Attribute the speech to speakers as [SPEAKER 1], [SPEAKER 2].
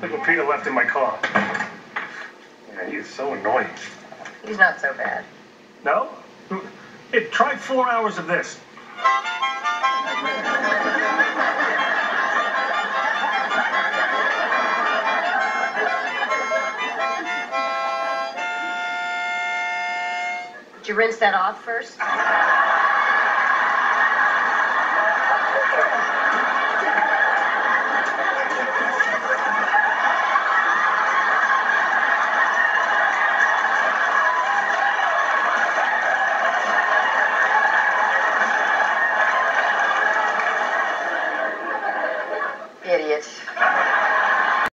[SPEAKER 1] Look what Peter left in my car. Yeah, he is so annoying.
[SPEAKER 2] He's not so bad.
[SPEAKER 1] No? Hey, try 4 hours of this.
[SPEAKER 2] Did you rinse that off first?